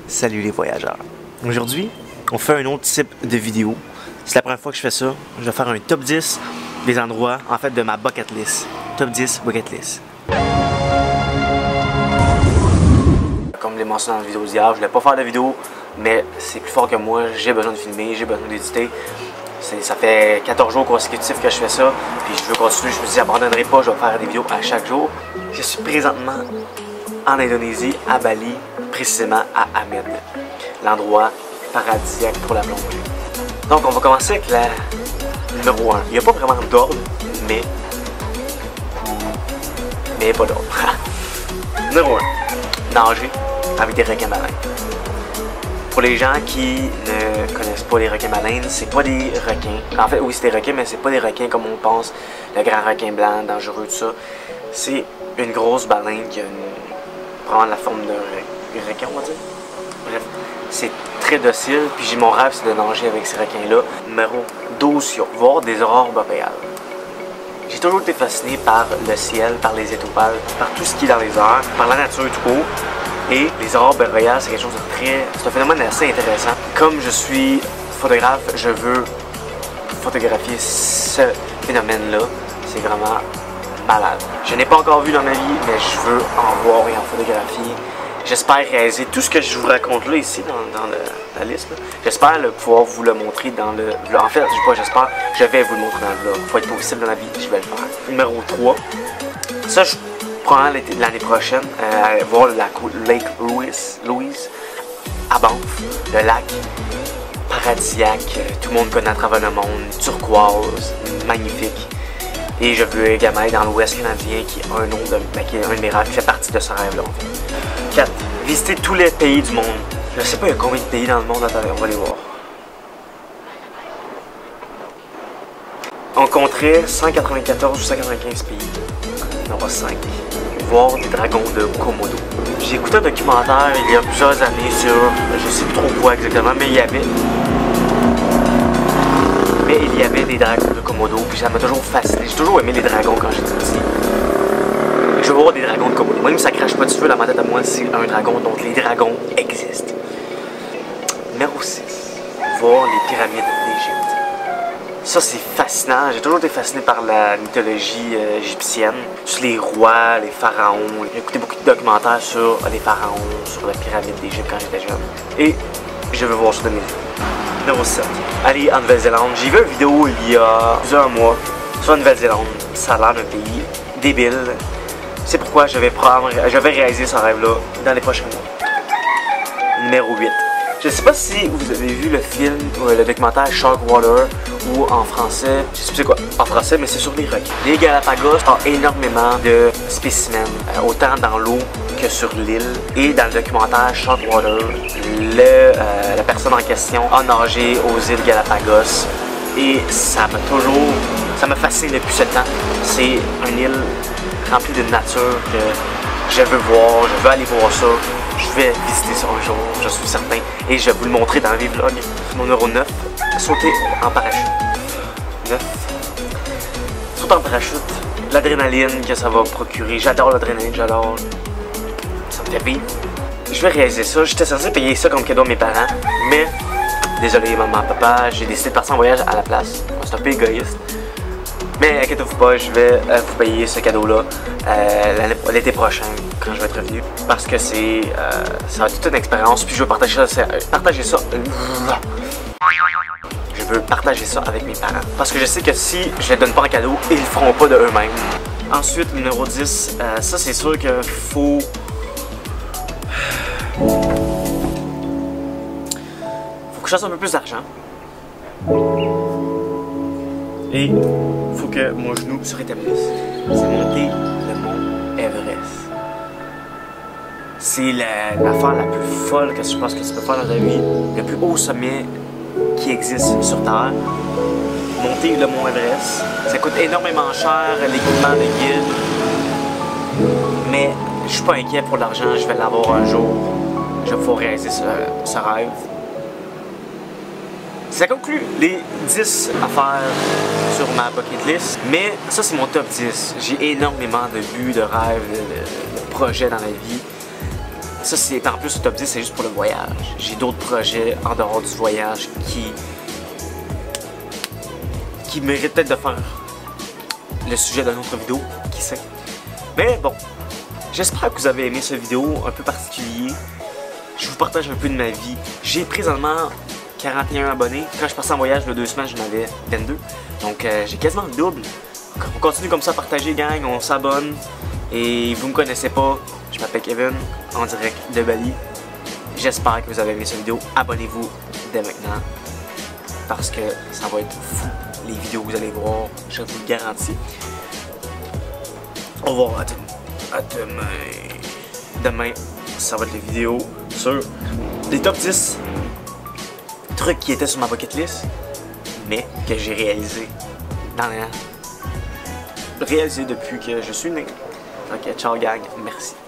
Salut les voyageurs. Aujourd'hui, on fait un autre type de vidéo. C'est la première fois que je fais ça. Je vais faire un top 10 des endroits, en fait, de ma bucket list. Top 10 bucket list. Comme je l'ai mentionné dans la vidéo d'hier, je voulais pas faire de vidéo, mais c'est plus fort que moi. J'ai besoin de filmer, j'ai besoin d'éditer. Ça fait 14 jours consécutifs que je fais ça, puis je veux continuer. Je me dis, j'abandonnerai pas, je vais faire des vidéos à chaque jour. Je suis présentement en Indonésie, à Bali, précisément à Amed, l'endroit paradisiaque pour la plongée. Donc on va commencer avec la numéro 1. Il n'y a pas vraiment d'ordre, mais pas d'ordre. Numéro 1. Nager avec des requins baleines. Pour les gens qui ne connaissent pas les requins baleines, c'est pas des requins. En fait, oui, c'est des requins, mais c'est pas des requins comme on pense, le grand requin blanc, dangereux, tout ça. C'est une grosse baleine qui a vraiment la forme d'un requin, on va dire. Bref, c'est très docile, puis mon rêve, c'est de nager avec ces requins-là. Numéro 12, voir des aurores boréales. J'ai toujours été fasciné par le ciel, par les étoiles, par tout ce qui est dans les airs, par la nature tout court. Et les aurores boréales, c'est quelque chose de c'est un phénomène assez intéressant. Comme je suis photographe, je veux photographier ce phénomène-là. C'est vraiment malade. Je n'ai pas encore vu dans ma vie, mais je veux en voir et en photographier. J'espère réaliser tout ce que je vous raconte là, ici, dans la liste. J'espère pouvoir vous le montrer dans le vlog. En fait, j'espère, je vais vous le montrer dans le vlog. Faut être possible dans la vie, je vais le faire. Numéro 3. Ça, je prends l'année prochaine, voir la Lake Louise, à Banff, le lac paradisiaque, tout le monde connaît à travers le monde, turquoise, magnifique. Et je veux également aller dans l'Ouest canadien, qui est un nom qui est un de mes rêves, qui fait partie de ce rêve-là. En fait. 4. Visiter tous les pays du monde. Je sais pas il y a combien de pays dans le monde, attendez, on va les voir. On compterait 194 ou 195 pays. Il y en aura 5. Voir des dragons de Komodo. J'ai écouté un documentaire il y a plusieurs années sur, je sais plus trop quoi exactement, mais il y avait des dragons de Komodo, puis ça m'a toujours fasciné. J'ai toujours aimé les dragons quand j'étais petit. Je veux voir des dragons de Komodo. Même si ça crache pas du feu, dans ma tête à moi, c'est un dragon, donc les dragons existent. Numéro 6. Voir les pyramides d'Égypte. Ça, c'est fascinant. J'ai toujours été fasciné par la mythologie égyptienne, sur les rois, les pharaons. J'ai écouté beaucoup de documentaires sur les pharaons, sur la pyramide d'Égypte quand j'étais jeune. Et je veux voir ça de mes yeux. Numéro 7. Aller en Nouvelle-Zélande. J'ai vu une vidéo il y a plusieurs mois sur la Nouvelle-Zélande. Ça a l'air d'un pays débile. C'est pourquoi je vais réaliser ce rêve-là dans les prochains mois. Numéro 8. Je sais pas si vous avez vu le film, le documentaire Sharkwater, ou en français, je sais plus c'est quoi en français, mais c'est sur les requins. Les Galapagos ont énormément de spécimens, autant dans l'eau que sur l'île. Et dans le documentaire Sharkwater, la personne en question a nagé aux îles Galapagos. Et ça m'a fasciné depuis ce temps. C'est une île remplie de nature que je veux voir, je veux aller voir ça. Je vais visiter ça un jour, je suis certain. Et je vais vous le montrer dans les vlogs. Mon numéro 9, sauter en parachute. 9. Sauter en parachute. L'adrénaline que ça va procurer. J'adore l'adrénaline, j'adore. Ça me fait vivre. Je vais réaliser ça. J'étais censé payer ça comme cadeau à mes parents. Mais, désolé maman, papa, j'ai décidé de partir en voyage à la place. C'est un peu égoïste. Mais inquiétez-vous pas, je vais vous payer ce cadeau-là l'été prochain, quand je vais être revenu. Parce que ça va être toute une expérience, puis je veux partager ça. Je veux partager ça avec mes parents. Parce que je sais que si je les donne pas en cadeau, ils le feront pas de eux-mêmes. Ensuite, numéro 10, ça c'est sûr qu'il faut... Faut que je fasse un peu plus d'argent. Et il faut que mon genou se rétablisse. C'est monter le mont Everest. C'est l'affaire la plus folle que je pense que tu peux faire dans ta vie. Le plus haut sommet qui existe sur Terre. Monter le mont Everest. Ça coûte énormément cher, l'équipement de guide. Mais je suis pas inquiet pour l'argent, je vais l'avoir un jour. Je vais pouvoir réaliser ce rêve. Ça conclut les 10 affaires sur ma bucket list, mais ça c'est mon top 10. J'ai énormément de buts, de rêves, de projets dans la vie. Ça, c'est en plus le top 10, c'est juste pour le voyage. J'ai d'autres projets en dehors du voyage qui méritent peut-être de faire le sujet d'une autre vidéo, qui sait. Mais bon, j'espère que vous avez aimé cette vidéo un peu particulier. Je vous partage un peu de ma vie. J'ai présentement 41 abonnés. Quand je passais en voyage, il y a 2 semaines, j'en avais 22. Donc j'ai quasiment le double. On continue comme ça à partager, gang. On s'abonne. Et vous me connaissez pas, je m'appelle Kevin, en direct de Bali. J'espère que vous avez aimé cette vidéo. Abonnez-vous dès maintenant. Parce que ça va être fou, les vidéos que vous allez voir. Je vous le garantis. Au revoir à demain. Demain, ça va être les vidéos sur les top 10 trucs qui étaient sur ma bucket list, mais que j'ai réalisé depuis que je suis né. Ok, ciao gang, merci.